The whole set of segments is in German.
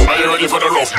Are you ready for the rough?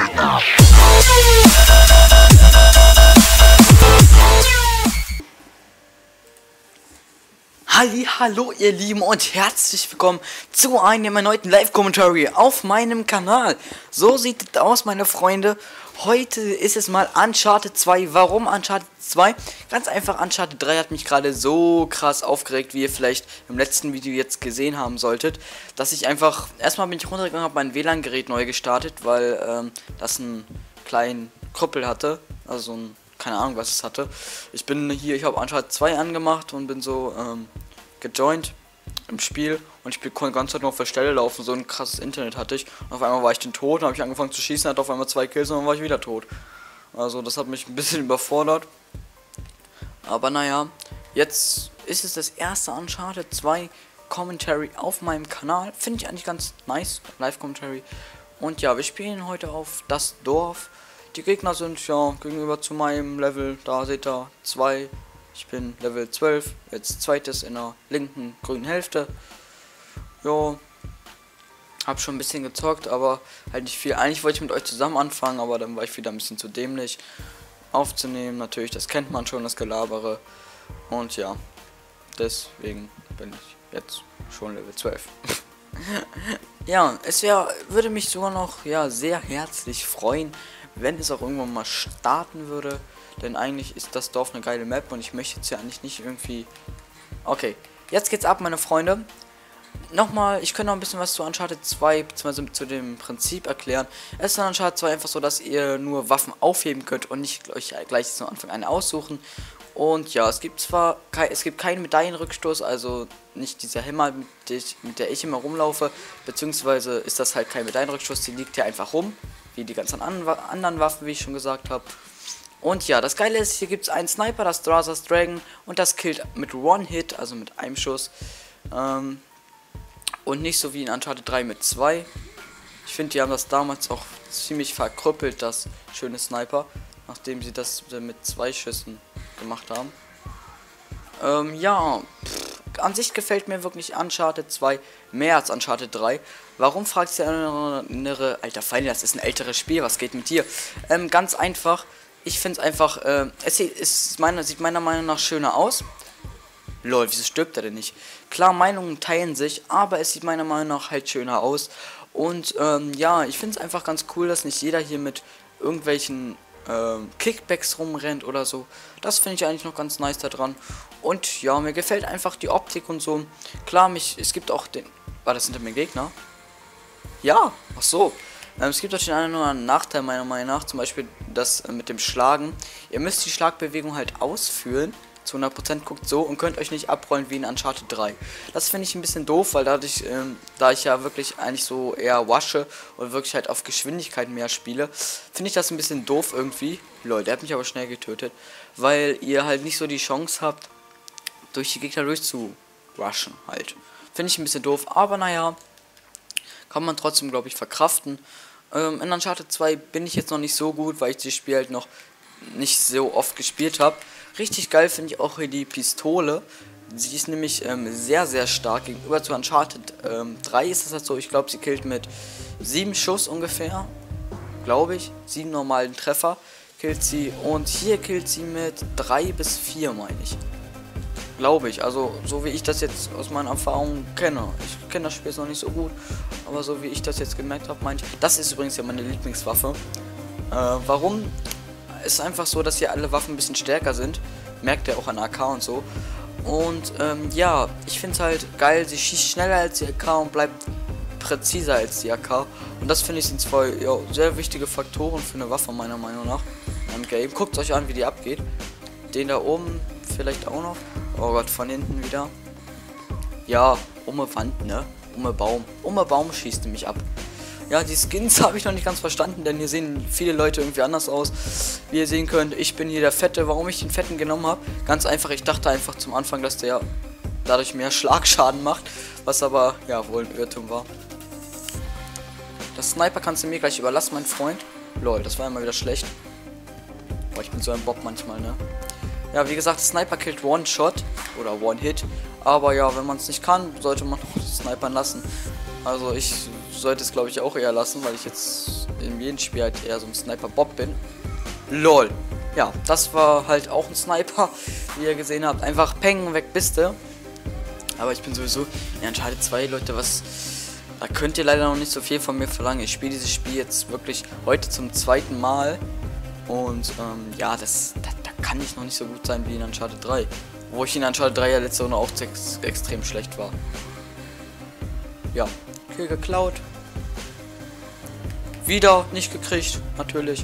Hallo ihr Lieben und herzlich willkommen zu einem erneuten Live-Commentary auf meinem Kanal. So sieht es aus, meine Freunde. Heute ist es mal Uncharted 2. Warum Uncharted 2? Ganz einfach, Uncharted 3 hat mich gerade so krass aufgeregt, wie ihr vielleicht im letzten Video jetzt gesehen haben solltet, dass ich einfach, erstmal bin ich runtergegangen, habe mein WLAN-Gerät neu gestartet, weil das einen kleinen Krüppel hatte, also so ein, keine Ahnung was es hatte. Ich habe Uncharted 2 angemacht und bin so gejoint im Spiel und ich konnte die ganze Zeit nur auf der Stelle laufen, so ein krasses Internet hatte ich. Und auf einmal war ich dann tot, dann habe ich angefangen zu schießen, hatte auf einmal 2 Kills und dann war ich wieder tot. Also das hat mich ein bisschen überfordert. Aber naja, jetzt ist es das erste Uncharted 2 Commentary auf meinem Kanal. Finde ich eigentlich ganz nice, Live-Commentary. Und ja, wir spielen heute auf das Dorf. Die Gegner sind ja gegenüber zu meinem Level, da seht ihr 2. Ich bin Level 12, jetzt zweites in der linken grünen Hälfte. Jo, hab schon ein bisschen gezockt, aber halt nicht viel. Eigentlich wollte ich mit euch zusammen anfangen, aber dann war ich wieder ein bisschen zu dämlich aufzunehmen. Natürlich, das kennt man schon, das Gelabere. Und ja, deswegen bin ich jetzt schon Level 12. Ja, würde mich sogar noch sehr herzlich freuen, wenn es auch irgendwann mal starten würde. Denn eigentlich ist das Dorf eine geile Map und ich möchte jetzt ja eigentlich nicht irgendwie... Okay, jetzt geht's ab, meine Freunde. Nochmal, ich könnte noch ein bisschen was zu Uncharted 2 bzw. zu dem Prinzip erklären. Es ist in Uncharted 2 einfach so, dass ihr nur Waffen aufheben könnt und nicht euch gleich zum Anfang eine aussuchen. Und ja, es gibt keinen Medaillenrückstoß, also nicht dieser Hämmer, mit der ich immer rumlaufe, beziehungsweise ist das halt kein Medaillenrückstoß, die liegt ja einfach rum, wie die ganzen anderen Waffen, wie ich schon gesagt habe. Und ja, das Geile ist, hier gibt es einen Sniper, das Drazas Dragon, und das killt mit One-Hit, also mit einem Schuss. Und nicht so wie in Uncharted 3 mit 2. Ich finde, die haben das damals auch ziemlich verkrüppelt, das schöne Sniper, nachdem sie das mit 2 Schüssen gemacht haben. An sich gefällt mir wirklich Uncharted 2 mehr als Uncharted 3. Warum, fragt ihr andere? Alter Feinde, das ist ein älteres Spiel, was geht mit dir? Ganz einfach. Ich finde es einfach, sieht meiner Meinung nach schöner aus. Lol, wieso stirbt er denn nicht? Klar, Meinungen teilen sich, aber es sieht meiner Meinung nach halt schöner aus. Und ja, ich finde es einfach ganz cool, dass nicht jeder hier mit irgendwelchen Kickbacks rumrennt oder so. Das finde ich eigentlich noch ganz nice daran. Und ja, mir gefällt einfach die Optik und so. Klar, es gibt auch den... War das hinter mir Gegner? Ja, ach so. Es gibt auch den einen oder anderen Nachteil meiner Meinung nach, zum Beispiel das mit dem Schlagen. Ihr müsst die Schlagbewegung halt ausführen, zu 100% guckt so und könnt euch nicht abrollen wie in Uncharted 3. Das finde ich ein bisschen doof, weil dadurch, da ich ja wirklich eigentlich so eher wasche und wirklich halt auf Geschwindigkeit mehr spiele, finde ich das ein bisschen doof irgendwie. Leute, der hat mich aber schnell getötet, weil ihr halt nicht so die Chance habt, durch die Gegner durchzurushen halt. Finde ich ein bisschen doof, aber naja, kann man trotzdem, glaube ich, verkraften. In Uncharted 2 bin ich jetzt noch nicht so gut, weil ich das Spiel halt noch nicht so oft gespielt habe. Richtig geil finde ich auch hier die Pistole. Sie ist nämlich sehr, sehr stark. Gegenüber zu Uncharted 3 ist es halt so, ich glaube, sie killt mit 7 Schuss ungefähr. Glaube ich. 7 normalen Treffer killt sie. Und hier killt sie mit 3 bis 4, meine ich. Glaube ich, also so wie ich das jetzt aus meinen Erfahrungen kenne. Ich kenne das Spiel jetzt noch nicht so gut, aber so wie ich das jetzt gemerkt habe, meine ich. Das ist übrigens ja meine Lieblingswaffe. Warum? Es ist einfach so, dass hier alle Waffen ein bisschen stärker sind. Merkt ihr auch an AK und so. Und ja, ich finde es halt geil, sie schießt schneller als die AK und bleibt präziser als die AK. Und das finde ich sind zwei sehr wichtige Faktoren für eine Waffe meiner Meinung nach im Game. Guckt euch an, wie die abgeht. Den da oben vielleicht auch noch. Oh Gott, von hinten wieder. Ja, Wand, ne? Baum schießt nämlich ab. Ja, die Skins habe ich noch nicht ganz verstanden, denn hier sehen viele Leute irgendwie anders aus. Wie ihr sehen könnt, ich bin hier der Fette. Warum ich den Fetten genommen habe? Ganz einfach, ich dachte einfach zum Anfang, dass der dadurch mehr Schlagschaden macht. Was aber, ja, wohl ein Irrtum war. Das Sniper kannst du mir gleich überlassen, mein Freund. Lol, das war immer wieder schlecht. Boah, ich bin so ein Bob manchmal, ne? Ja, wie gesagt, Sniper killt One-Shot oder One-Hit. Aber ja, wenn man es nicht kann, sollte man auch snipern lassen. Also ich sollte es, glaube ich, auch eher lassen, weil ich jetzt in jedem Spiel halt eher so ein Sniper-Bob bin. LOL. Ja, das war halt auch ein Sniper, wie ihr gesehen habt. Einfach peng, weg bist du. Aber ich bin sowieso in Uncharted 2, Leute, was... Da könnt ihr leider noch nicht so viel von mir verlangen. Ich spiele dieses Spiel jetzt wirklich heute zum 2. Mal. Und ja, da kann ich noch nicht so gut sein wie in Uncharted 3. Wo ich in Uncharted 3 ja letzte Runde auch extrem schlecht war. Ja, Kill geklaut. Wieder nicht gekriegt, natürlich.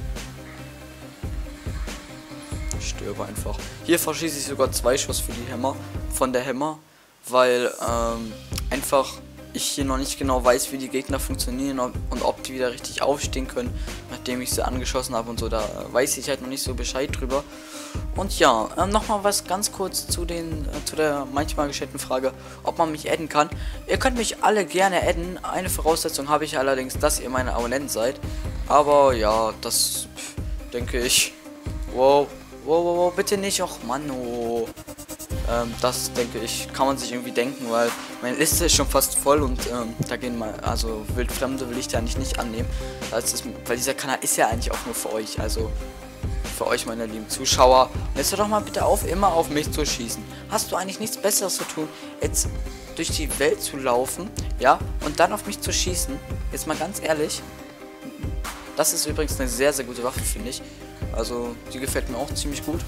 Ich stirbe einfach. Hier verschieße ich sogar 2 Schuss für die Hämmer. Von der Hämmer. Weil einfach ich hier noch nicht genau weiß, wie die Gegner funktionieren und ob die wieder richtig aufstehen können, nachdem ich sie angeschossen habe und so. Da weiß ich halt noch nicht so Bescheid drüber. Und ja, nochmal was ganz kurz zu der manchmal gestellten Frage, ob man mich adden kann. Ihr könnt mich alle gerne adden. Eine Voraussetzung habe ich allerdings, dass ihr meine Abonnenten seid. Aber ja, das denke ich. Wow, bitte nicht. Och Mann, oh. Das denke ich, kann man sich irgendwie denken, weil meine Liste ist schon fast voll und da gehen mal, also Wildfremde will ich da nicht annehmen. Weil dieser Kanal ist ja eigentlich auch nur für euch, also für euch, meine lieben Zuschauer. Und jetzt hör doch mal bitte auf, immer auf mich zu schießen. Hast du eigentlich nichts Besseres zu tun, jetzt durch die Welt zu laufen, ja, und dann auf mich zu schießen? Jetzt mal ganz ehrlich. Das ist übrigens eine sehr, sehr gute Waffe, finde ich. Also, die gefällt mir auch ziemlich gut.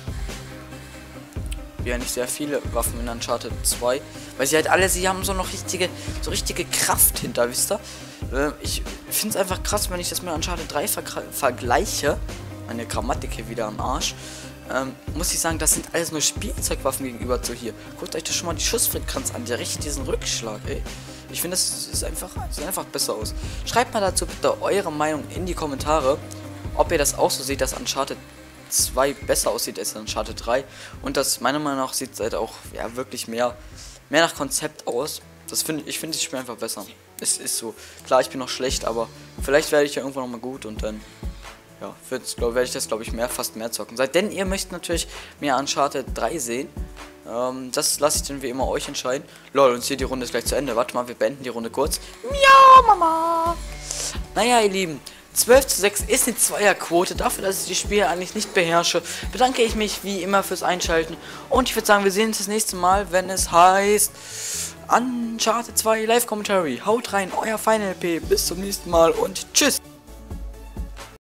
Ja, nicht sehr viele Waffen in Uncharted 2, weil sie halt alle, sie haben so noch richtige Kraft hinter, wisst ihr? Ich finde es einfach krass, wenn ich das mit Uncharted 3 vergleiche, meine Grammatik hier wieder am Arsch, muss ich sagen, das sind alles nur Spielzeugwaffen gegenüber zu hier. Guckt euch das schon mal die Schussfrequenz an, der richtet diesen Rückschlag, ey. Ich finde, das sieht einfach besser aus. Schreibt mal dazu bitte eure Meinung in die Kommentare, ob ihr das auch so seht, dass Uncharted 2 besser aussieht als Uncharted 3 und das meiner Meinung nach sieht halt auch ja wirklich mehr nach Konzept aus. Ich finde das Spiel einfach besser. Es ist so. Klar, ich bin noch schlecht, aber vielleicht werde ich ja irgendwann noch mal gut und dann ja, werde ich das glaube ich fast mehr zocken. Denn ihr möchtet natürlich mehr Uncharted 3 sehen. Das lasse ich dann wie immer euch entscheiden. Lol, und hier die Runde ist gleich zu Ende. Warte mal, wir beenden die Runde kurz. Miau, Mama. Naja, ihr Lieben. 12:6 ist eine Zweierquote. Dafür, dass ich die Spiele eigentlich nicht beherrsche, bedanke ich mich wie immer fürs Einschalten. Und ich würde sagen, wir sehen uns das nächste Mal, wenn es heißt Uncharted 2 Live Commentary. Haut rein, euer FinalP. Bis zum nächsten Mal und tschüss.